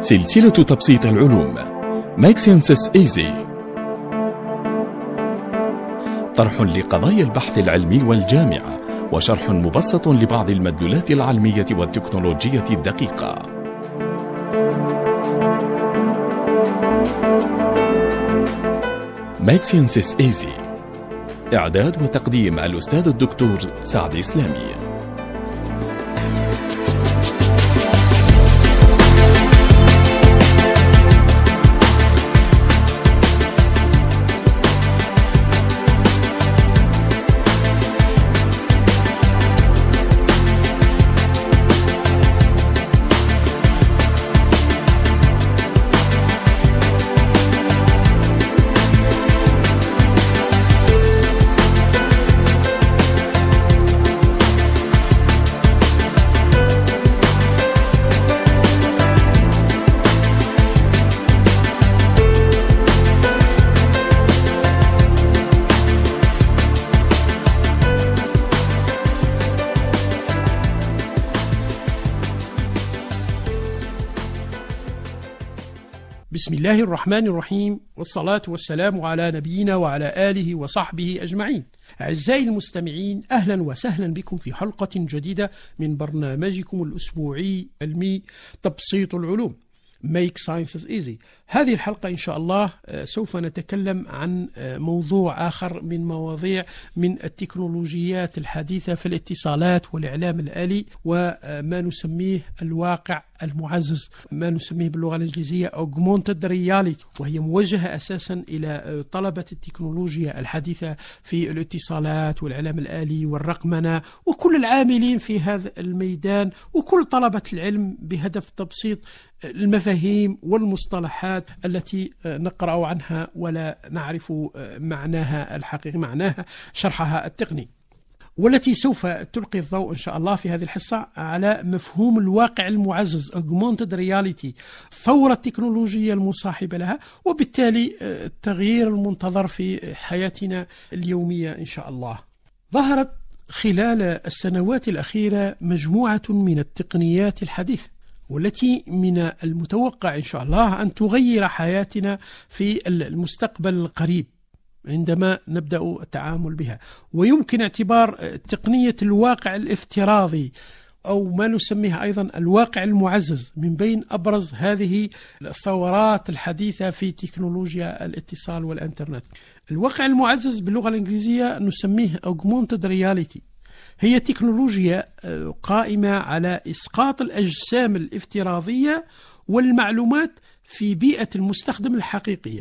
سلسلة تبسيط العلوم Make Sense Easy، طرح لقضايا البحث العلمي والجامعة وشرح مبسط لبعض المدلولات العلمية والتكنولوجية الدقيقة. Make Sense Easy، إعداد وتقديم الأستاذ الدكتور سعد إسلامي. بسم الله الرحمن الرحيم، والصلاة والسلام على نبينا وعلى آله وصحبه أجمعين. أعزائي المستمعين، أهلا وسهلا بكم في حلقة جديدة من برنامجكم الأسبوعي علمي تبسيط العلوم Make Science Easy. هذه الحلقة إن شاء الله سوف نتكلم عن موضوع آخر من مواضيع من التكنولوجيات الحديثة في الاتصالات والإعلام الآلي، وما نسميه الواقع المعزز، ما نسميه باللغة الإنجليزية Augmented Reality، وهي موجهة أساسا إلى طلبة التكنولوجيا الحديثة في الاتصالات والإعلام الآلي والرقمنة وكل العاملين في هذا الميدان وكل طلبة العلم، بهدف تبسيط المفاهيم والمصطلحات التي نقرأ عنها ولا نعرف معناها الحقيقي، معناها شرحها التقني، والتي سوف تلقي الضوء إن شاء الله في هذه الحصة على مفهوم الواقع المعزز Augmented Reality، الثورة التكنولوجية المصاحبة لها، وبالتالي التغيير المنتظر في حياتنا اليومية إن شاء الله. ظهرت خلال السنوات الأخيرة مجموعة من التقنيات الحديثة، والتي من المتوقع إن شاء الله أن تغير حياتنا في المستقبل القريب عندما نبدأ التعامل بها. ويمكن اعتبار تقنية الواقع الافتراضي أو ما نسميه أيضا الواقع المعزز من بين أبرز هذه الثورات الحديثة في تكنولوجيا الاتصال والإنترنت. الواقع المعزز باللغة الإنجليزية نسميه Augmented Reality، هي تكنولوجيا قائمة على إسقاط الأجسام الافتراضية والمعلومات في بيئة المستخدم الحقيقية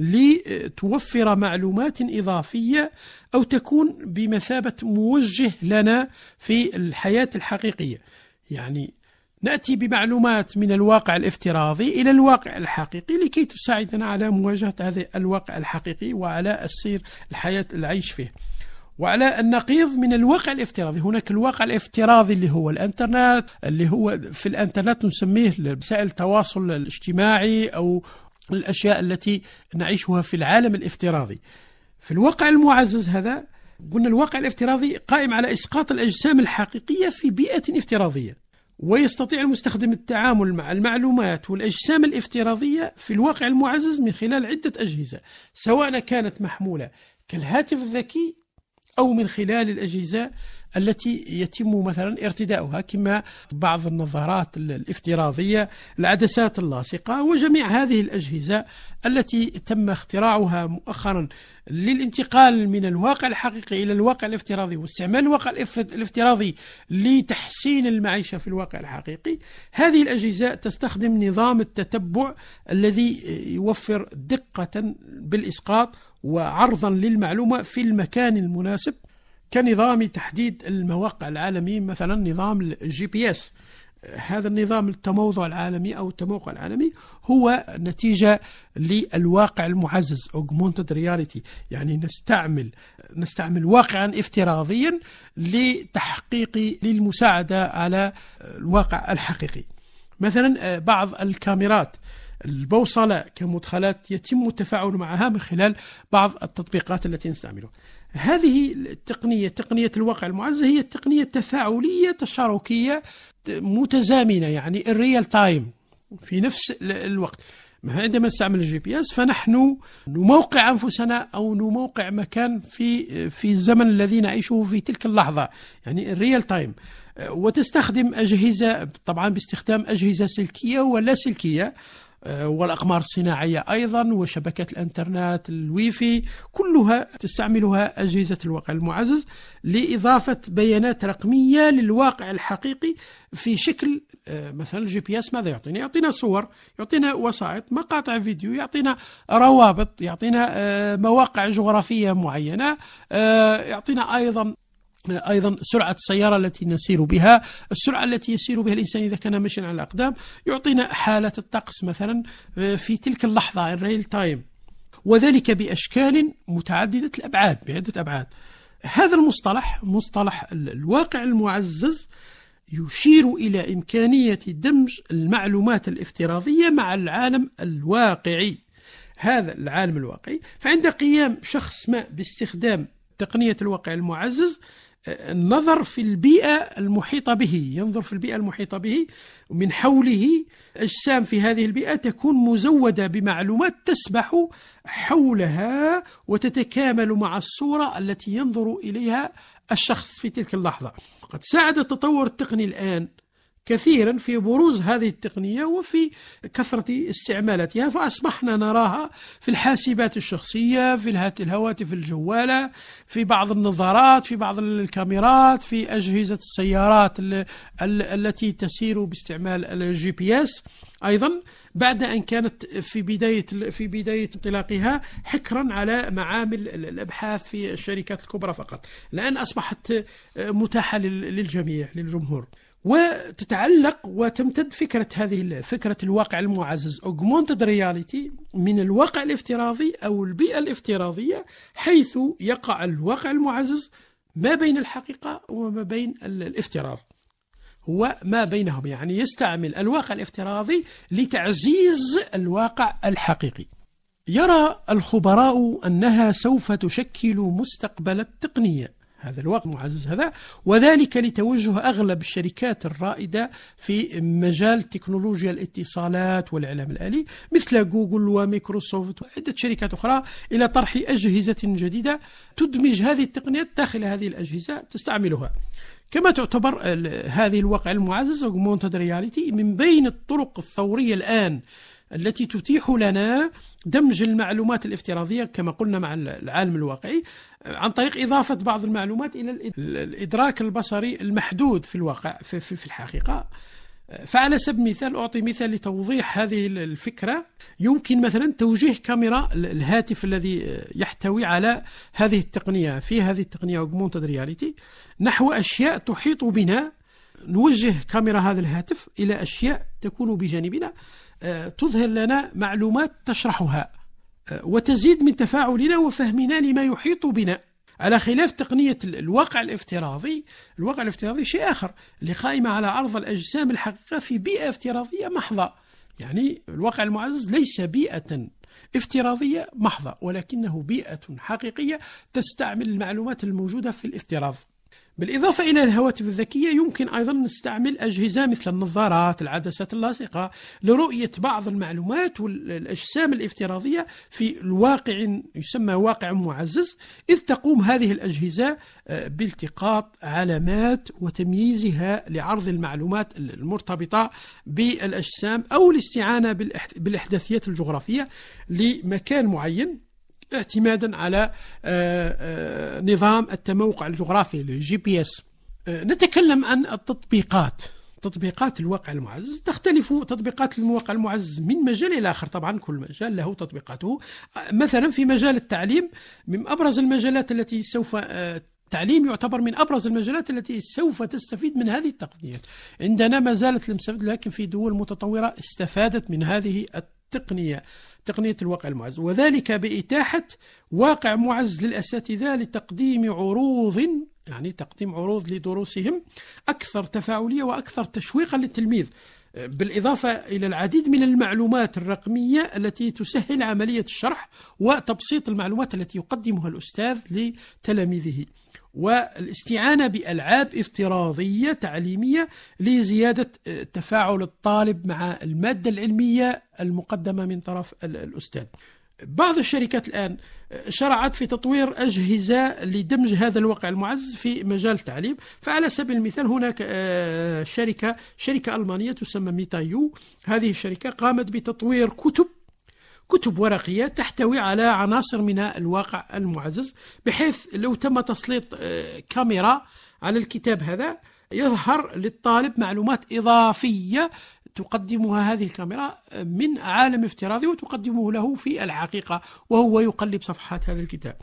لتوفر معلومات إضافية أو تكون بمثابة موجه لنا في الحياة الحقيقية. يعني نأتي بمعلومات من الواقع الافتراضي إلى الواقع الحقيقي لكي تساعدنا على مواجهة هذا الواقع الحقيقي وعلى السير الحياة العيش فيه. وعلى النقيض من الواقع الافتراضي هناك الواقع الافتراضي اللي هو الانترنت، اللي هو في الانترنت نسميه وسائل التواصل الاجتماعي أو الأشياء التي نعيشها في العالم الافتراضي. في الواقع المعزز هذا قلنا الواقع الافتراضي قائم على إسقاط الأجسام الحقيقية في بيئة افتراضية، ويستطيع المستخدم التعامل مع المعلومات والأجسام الافتراضية في الواقع المعزز من خلال عدة أجهزة، سواء كانت محمولة كالهاتف الذكي أو من خلال الأجهزة التي يتم مثلا ارتداؤها كما بعض النظارات الافتراضية، العدسات اللاصقة، وجميع هذه الأجهزة التي تم اختراعها مؤخرا للانتقال من الواقع الحقيقي إلى الواقع الافتراضي واستعمال الواقع الافتراضي لتحسين المعيشة في الواقع الحقيقي. هذه الأجهزة تستخدم نظام التتبع الذي يوفر دقة بالإسقاط وعرضا للمعلومة في المكان المناسب، كنظام تحديد المواقع العالمي، مثلا نظام الGPS. هذا النظام التموضع العالمي أو التموقع العالمي هو نتيجة للواقع المعزز Augmented Reality، يعني نستعمل واقعا افتراضيا للمساعدة على الواقع الحقيقي. مثلا بعض الكاميرات البوصلة كمدخلات يتم التفاعل معها من خلال بعض التطبيقات التي نستعملها. هذه التقنية، تقنية الواقع المعزز، هي التقنية التفاعلية التشاركية متزامنة، يعني الريال تايم، في نفس الوقت. عندما نستعمل الجي بي اس فنحن نموقع أنفسنا أو نموقع مكان في الزمن الذي نعيشه في تلك اللحظة، يعني الريال تايم. وتستخدم أجهزة طبعا باستخدام أجهزة سلكية ولا سلكية، والأقمار الصناعية أيضا، وشبكات الإنترنت، الويفي، كلها تستعملها أجهزة الواقع المعزز لإضافة بيانات رقمية للواقع الحقيقي في شكل مثلا الجي بي اس. ماذا يعطينا؟ يعطينا صور، يعطينا وسائط، مقاطع فيديو، يعطينا روابط، يعطينا مواقع جغرافية معينة، يعطينا أيضا سرعة السيارة التي نسير بها، السرعة التي يسير بها الإنسان إذا كان ماشيا على الأقدام، يعطينا حالة الطقس مثلا في تلك اللحظة الريل تايم، وذلك بأشكال متعددة الأبعاد، بعدة أبعاد. هذا المصطلح، مصطلح الواقع المعزز، يشير إلى إمكانية دمج المعلومات الافتراضية مع العالم الواقعي. هذا العالم الواقعي، فعند قيام شخص ما باستخدام تقنية الواقع المعزز، النظر في البيئة المحيطة به، ينظر في البيئة المحيطة به ومن حوله أجسام في هذه البيئة تكون مزودة بمعلومات تسبح حولها وتتكامل مع الصورة التي ينظر إليها الشخص في تلك اللحظة. قد ساعد التطور التقني الآن كثيرا في بروز هذه التقنية وفي كثرة استعمالاتها، فأصبحنا نراها في الحاسبات الشخصية، في الهواتف الجوالة، في بعض النظارات، في بعض الكاميرات، في أجهزة السيارات التي تسير باستعمال الجي بي اس أيضا، بعد أن كانت في بداية انطلاقها حكرا على معامل الأبحاث في الشركات الكبرى فقط. الآن أصبحت متاحة للجميع، للجمهور. وتتعلق وتمتد فكرة الواقع المعزز Augmented Reality من الواقع الافتراضي أو البيئة الافتراضية، حيث يقع الواقع المعزز ما بين الحقيقة وما بين الافتراض، هو ما بينهم، يعني يستعمل الواقع الافتراضي لتعزيز الواقع الحقيقي. يرى الخبراء أنها سوف تشكل مستقبل التقنية، هذا الواقع المعزز هذا، وذلك لتوجه أغلب الشركات الرائدة في مجال تكنولوجيا الاتصالات والإعلام الآلي مثل جوجل وميكروسوفت وعدة شركات أخرى إلى طرح أجهزة جديدة تدمج هذه التقنيات داخل هذه الأجهزة تستعملها. كما تعتبر هذه الواقع المعزز Augmented Reality من بين الطرق الثورية الآن التي تتيح لنا دمج المعلومات الافتراضية كما قلنا مع العالم الواقعي عن طريق إضافة بعض المعلومات إلى الإدراك البصري المحدود في الواقع في الحقيقة. فعلى سبيل المثال أعطي مثال لتوضيح هذه الفكرة. يمكن مثلا توجيه كاميرا الهاتف الذي يحتوي على هذه التقنية، في هذه التقنية Augmented Reality، نحو أشياء تحيط بنا. نوجه كاميرا هذا الهاتف إلى أشياء تكون بجانبنا تظهر لنا معلومات تشرحها وتزيد من تفاعلنا وفهمنا لما يحيط بنا، على خلاف تقنية الواقع الافتراضي. الواقع الافتراضي شيء آخر، اللي قائمة على عرض الأجسام الحقيقة في بيئة افتراضية محضة. يعني الواقع المعزز ليس بيئة افتراضية محضة، ولكنه بيئة حقيقية تستعمل المعلومات الموجودة في الافتراض. بالإضافة إلى الهواتف الذكية يمكن أيضا نستعمل أجهزة مثل النظارات، العدسات اللاصقة، لرؤية بعض المعلومات والأجسام الافتراضية في الواقع يسمى واقع معزز، إذ تقوم هذه الأجهزة بالتقاط علامات وتمييزها لعرض المعلومات المرتبطة بالأجسام أو الاستعانة بالإحداثيات الجغرافية لمكان معين اعتمادا على نظام التموقع الجغرافي الجي بي اس. نتكلم عن تطبيقات الواقع المعزز. تختلف تطبيقات الواقع المعزز من مجال إلى آخر، طبعا كل مجال له تطبيقاته. مثلا في مجال التعليم، من أبرز المجالات التي سوف التعليم يعتبر من أبرز المجالات التي سوف تستفيد من هذه التقنيات. عندنا ما زالت لم تستفيد، لكن في دول متطورة استفادت من هذه تقنية الواقع المعزز، وذلك بإتاحة واقع معزز للأساتذة لتقديم عروض، يعني تقديم عروض لدروسهم أكثر تفاعلية وأكثر تشويقا للتلميذ. بالإضافة إلى العديد من المعلومات الرقمية التي تسهل عملية الشرح وتبسيط المعلومات التي يقدمها الأستاذ لتلاميذه، والاستعانة بألعاب افتراضية تعليمية لزيادة تفاعل الطالب مع المادة العلمية المقدمة من طرف الأستاذ. بعض الشركات الآن شرعت في تطوير أجهزة لدمج هذا الواقع المعزز في مجال التعليم. فعلى سبيل المثال هناك شركة ألمانية تسمى ميتايو. هذه الشركة قامت بتطوير كتب ورقية تحتوي على عناصر من الواقع المعزز، بحيث لو تم تسليط كاميرا على الكتاب هذا يظهر للطالب معلومات إضافية تقدمها هذه الكاميرا من عالم افتراضي وتقدمه له في الحقيقة وهو يقلب صفحات هذا الكتاب،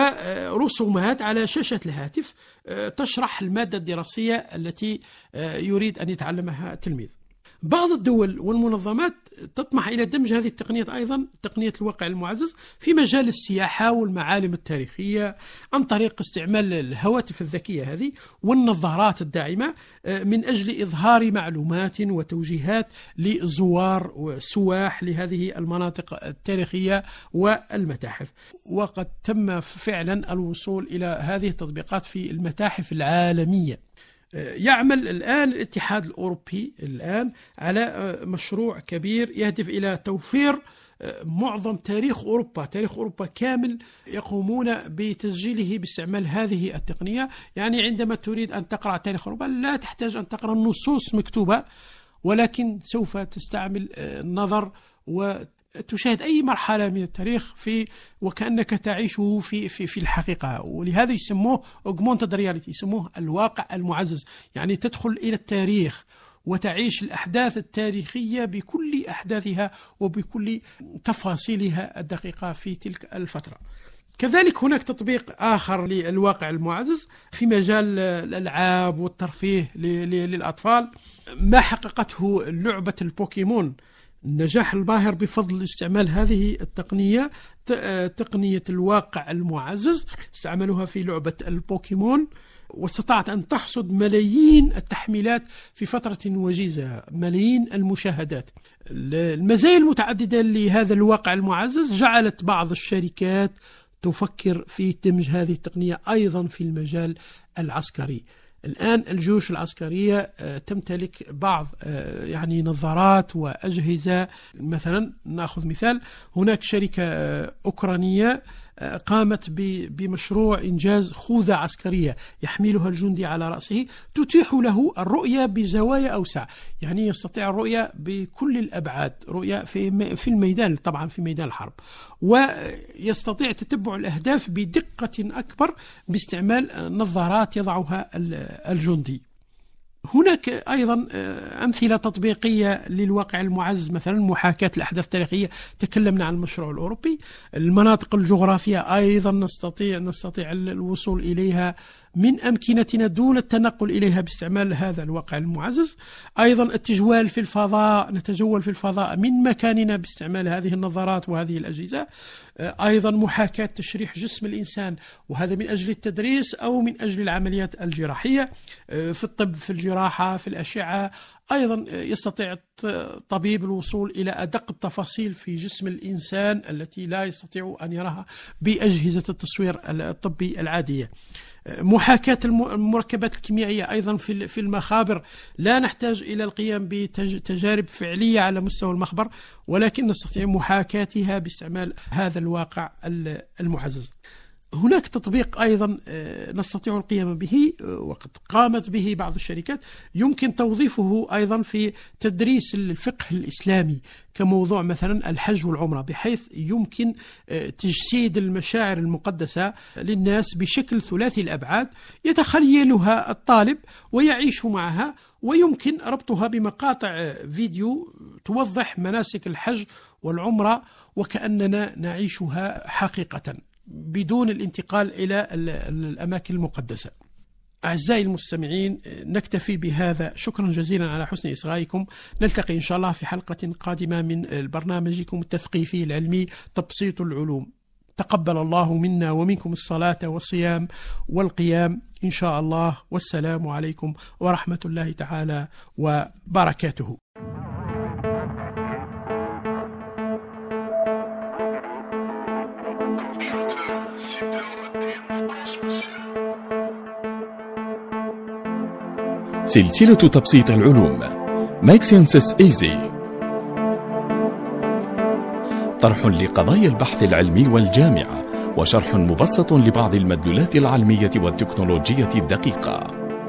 ورسومات على شاشة الهاتف تشرح المادة الدراسية التي يريد أن يتعلمها التلميذ. بعض الدول والمنظمات تطمح إلى دمج هذه التقنيات أيضا، تقنية الواقع المعزز، في مجال السياحة والمعالم التاريخية عن طريق استعمال الهواتف الذكية هذه والنظارات الداعمة من أجل إظهار معلومات وتوجيهات لزوار وسواح لهذه المناطق التاريخية والمتاحف. وقد تم فعلا الوصول إلى هذه التطبيقات في المتاحف العالمية. يعمل الآن الاتحاد الأوروبي على مشروع كبير يهدف إلى توفير معظم تاريخ أوروبا كامل، يقومون بتسجيله باستعمال هذه التقنية. يعني عندما تريد أن تقرأ تاريخ أوروبا لا تحتاج أن تقرأ النصوص مكتوبة، ولكن سوف تستعمل النظر وتشاهد أي مرحلة من التاريخ وكأنك تعيشه في الحقيقة. ولهذا يسموه augmented reality، يسموه الواقع المعزز. يعني تدخل إلى التاريخ وتعيش الأحداث التاريخية بكل أحداثها وبكل تفاصيلها الدقيقة في تلك الفترة. كذلك هناك تطبيق آخر للواقع المعزز في مجال الألعاب والترفيه للأطفال. ما حققته لعبة البوكيمون النجاح الباهر بفضل استعمال هذه التقنية، تقنية الواقع المعزز. استعملوها في لعبة البوكيمون واستطاعت أن تحصد ملايين التحميلات في فترة وجيزة، ملايين المشاهدات. المزايا المتعددة لهذا الواقع المعزز جعلت بعض الشركات تفكر في دمج هذه التقنية أيضا في المجال العسكري. الآن الجيوش العسكرية تمتلك بعض يعني نظارات وأجهزة. مثلا نأخذ مثال، هناك شركة أوكرانية قامت بمشروع إنجاز خوذة عسكرية يحملها الجندي على رأسه، تتيح له الرؤية بزوايا أوسع، يعني يستطيع الرؤية بكل الأبعاد، رؤية في الميدان، طبعا في ميدان الحرب، ويستطيع تتبع الأهداف بدقة أكبر باستعمال نظارات يضعها الجندي. هناك أيضا أمثلة تطبيقية للواقع المعزز، مثلا محاكاة الأحداث التاريخية، تكلمنا عن المشروع الأوروبي. المناطق الجغرافية أيضا نستطيع الوصول إليها من أمكنتنا دون التنقل إليها باستعمال هذا الواقع المعزز. أيضا التجوال في الفضاء، نتجول في الفضاء من مكاننا باستعمال هذه النظارات وهذه الأجهزة. أيضا محاكاة تشريح جسم الإنسان، وهذا من أجل التدريس أو من أجل العمليات الجراحية في الطب، في الجراحة، في الأشعة. أيضا يستطيع الطبيب الوصول إلى أدق التفاصيل في جسم الإنسان التي لا يستطيع أن يراها بأجهزة التصوير الطبي العادية. محاكاة المركبات الكيميائية أيضا في المخابر، لا نحتاج إلى القيام بتجارب فعلية على مستوى المخبر، ولكن نستطيع محاكاتها باستعمال هذا الواقع المعزز. هناك تطبيق أيضا نستطيع القيام به وقد قامت به بعض الشركات، يمكن توظيفه أيضا في تدريس الفقه الإسلامي كموضوع مثلا الحج والعمرة، بحيث يمكن تجسيد المشاعر المقدسة للناس بشكل ثلاثي الأبعاد يتخيلها الطالب ويعيش معها، ويمكن ربطها بمقاطع فيديو توضح مناسك الحج والعمرة وكأننا نعيشها حقيقة بدون الانتقال إلى الأماكن المقدسة. أعزائي المستمعين، نكتفي بهذا. شكرا جزيلا على حسن إصغائكم. نلتقي إن شاء الله في حلقة قادمة من برنامجكم التثقيفي العلمي تبسيط العلوم. تقبل الله منا ومنكم الصلاة والصيام والقيام إن شاء الله، والسلام عليكم ورحمة الله تعالى وبركاته. سلسلة تبسيط العلوم Make Sense Easy. طرح لقضايا البحث العلمي والجامعة وشرح مبسط لبعض المدلولات العلمية والتكنولوجية الدقيقة.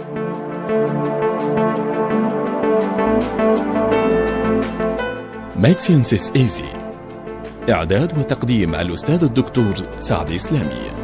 Make Sense Easy. إعداد وتقديم الأستاذ الدكتور سعد إسلامي.